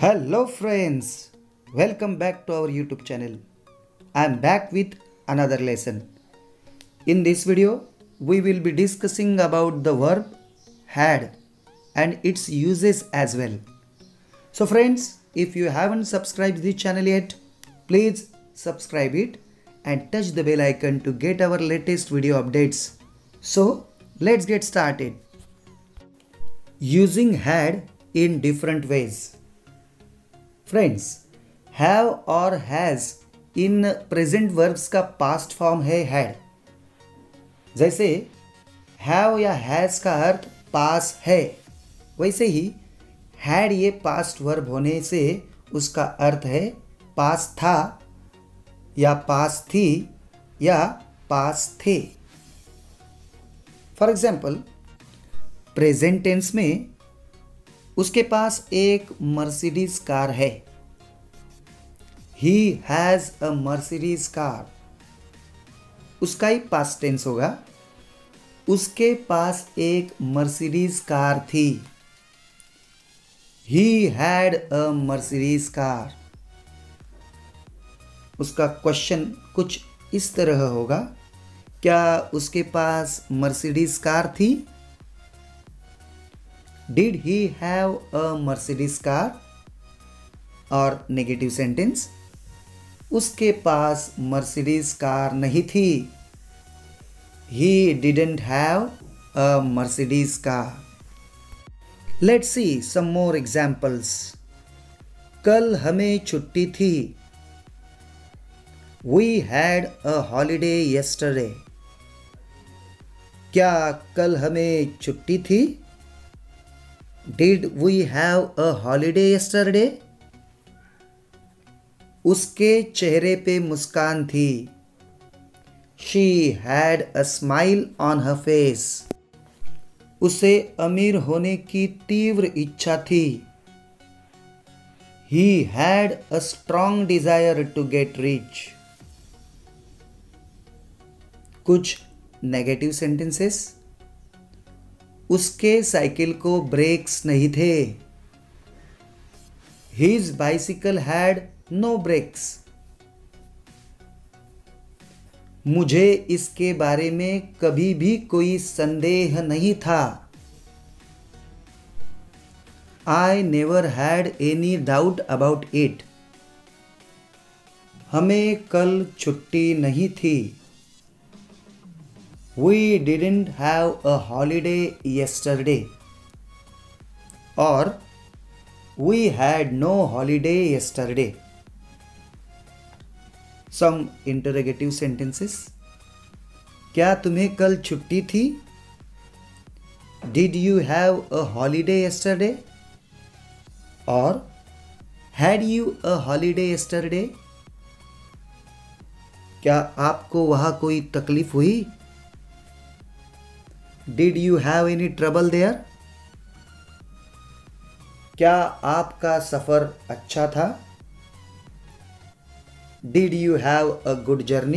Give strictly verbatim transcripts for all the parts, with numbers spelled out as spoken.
Hello friends, welcome back to our YouTube channel. I am back with another lesson. In this video, we will be discussing about the verb had and its uses as well. So friends, if you haven't subscribed this channel yet, please subscribe it and touch the bell icon to get our latest video updates. So let's get started. Using had in different ways. Friends, have और has इन present verbs का past form है had. जैसे have या has का अर्थ पास है, वैसे ही हैड ये पास्ट वर्ब होने से उसका अर्थ है पास था या पास थी या पास थे। फॉर एग्जाम्पल, प्रेजेंट टेंस में उसके पास एक मर्सिडीज कार है। He has a Mercedes car. उसका ही पास्ट टेंस होगा, उसके पास एक मर्सिडीज कार थी। He had a Mercedes car. उसका क्वेश्चन कुछ इस तरह होगा, क्या उसके पास मर्सिडीज कार थी? Did he have a Mercedes car? और नेगेटिव सेंटेंस, उसके पास मर्सिडीज कार नहीं थी। He didn't have a Mercedes car. Let's see some more examples. कल हमें छुट्टी थी। We had a holiday yesterday. क्या कल हमें छुट्टी थी? Did we have a holiday yesterday? उसके चेहरे पे मुस्कान थी। She had a smile on her face. उसे अमीर होने की तीव्र इच्छा थी। He had a strong desire to get rich. कुछ नेगेटिव सेंटेंसेस, उसके साइकिल को ब्रेक्स नहीं थे। His bicycle had no brakes. मुझे इसके बारे में कभी भी कोई संदेह नहीं था। I never had any doubt about it. हमें कल छुट्टी नहीं थी। We didn't have a holiday yesterday. और we had no holiday yesterday. Some interrogative sentences. क्या तुम्हें कल छुट्टी थी? Did you have a holiday yesterday? और had you a holiday yesterday? क्या आपको वहाँ कोई तकलीफ हुई? Did you have any trouble there? क्या आपका सफ़र अच्छा था? Did you have a good journey?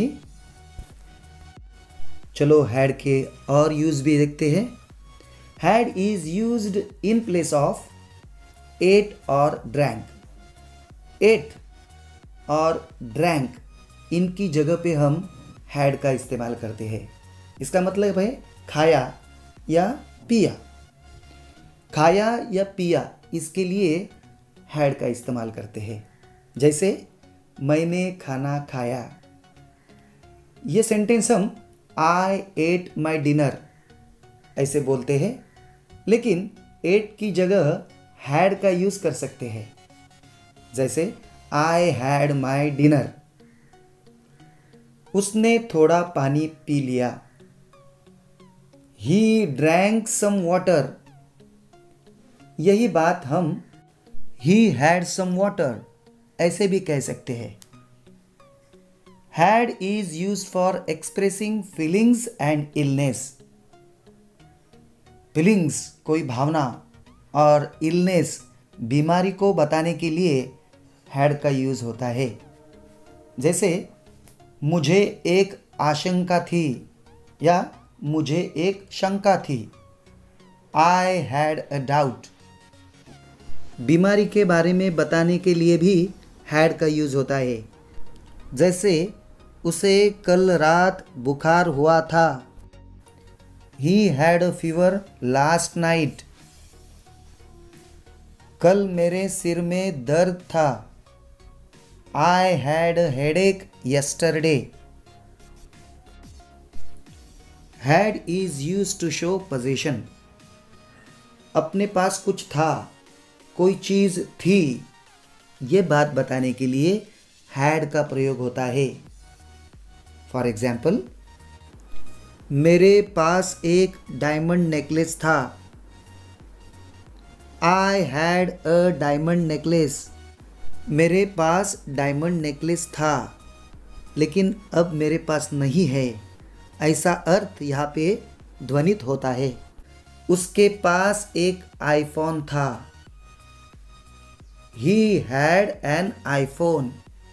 चलो had के और यूज भी देखते हैं। Had is used in place of ate और drank. Ate और drank इनकी जगह पे हम had का इस्तेमाल करते हैं। इसका मतलब है खाया या पिया। खाया या पिया इसके लिए हैड का इस्तेमाल करते हैं। जैसे मैंने खाना खाया। ये सेंटेंस हम आई एट माई डिनर ऐसे बोलते हैं, लेकिन एट की जगह हैड का यूज़ कर सकते हैं। जैसे आई हैड माई डिनर। उसने थोड़ा पानी पी लिया। He drank some water. यही बात हम He had some water ऐसे भी कह सकते हैं। Had is used for expressing feelings and illness. Feelings कोई भावना और illness बीमारी को बताने के लिए had का यूज होता है। जैसे मुझे एक आशंका थी या मुझे एक शंका थी। I had a doubt. बीमारी के बारे में बताने के लिए भी हैड का यूज़ होता है। जैसे उसे कल रात बुखार हुआ था। He had a fever last night. कल मेरे सिर में दर्द था। I had a headache yesterday. Had is used to show possession. अपने पास कुछ था, कोई चीज़ थी, ये बात बताने के लिए had का प्रयोग होता है। फॉर एग्जाम्पल, मेरे पास एक डायमंड नेकलेस था। I had a diamond necklace. मेरे पास डायमंड नेकलेस था, लेकिन अब मेरे पास नहीं है, ऐसा अर्थ यहाँ पे ध्वनित होता है। उसके पास एक आईफोन था। He had an iPhone.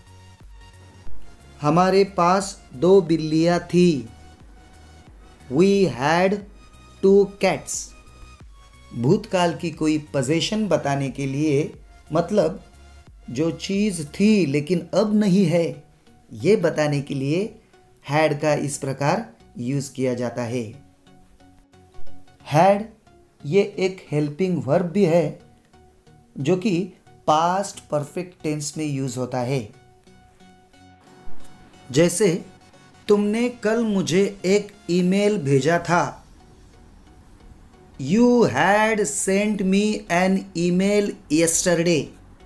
हमारे पास दो बिल्लियाँ थी। We had two cats. भूतकाल की कोई पोजीशन बताने के लिए, मतलब जो चीज़ थी लेकिन अब नहीं है, ये बताने के लिए had का इस प्रकार यूज़ किया जाता है। had ये एक हेल्पिंग वर्ब भी है जो कि पास्ट परफेक्ट टेंस में यूज़ होता है। जैसे तुमने कल मुझे एक ईमेल भेजा था। You had sent me an email yesterday.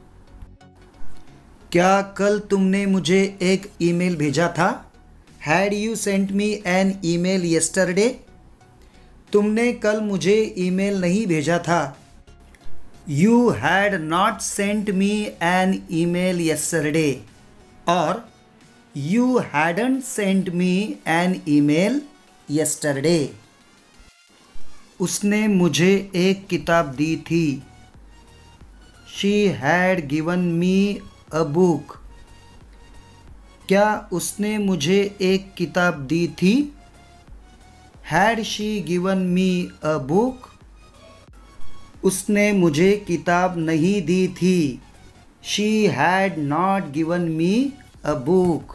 क्या कल तुमने मुझे एक ईमेल भेजा था? Had you sent me an email yesterday? तुमने कल मुझे ईमेल नहीं भेजा था। You had not sent me an email yesterday. और You hadn't sent me an email yesterday. उसने मुझे एक किताब दी थी। She had given me a book. क्या उसने मुझे एक किताब दी थी? Had she given me a book? उसने मुझे किताब नहीं दी थी। She had not given me a book.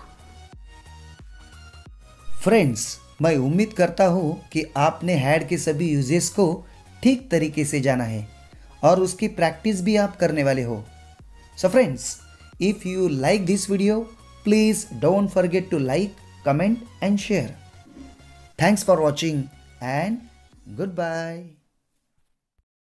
Friends, मैं उम्मीद करता हूँ कि आपने हैड के सभी यूजेस को ठीक तरीके से जाना है और उसकी प्रैक्टिस भी आप करने वाले हो। So friends, if you like this video, please don't forget to like, comment and share. Thanks for watching and good bye.